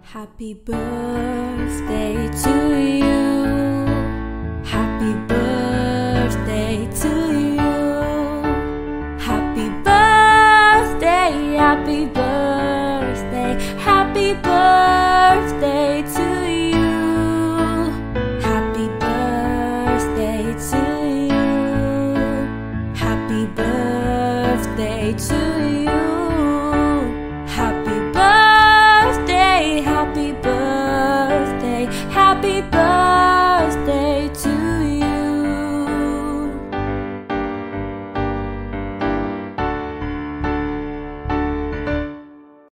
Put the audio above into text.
Happy birthday to you. Happy birthday to you. Happy birthday, happy birthday, happy birthday to you. Happy birthday to you. Happy birthday to you.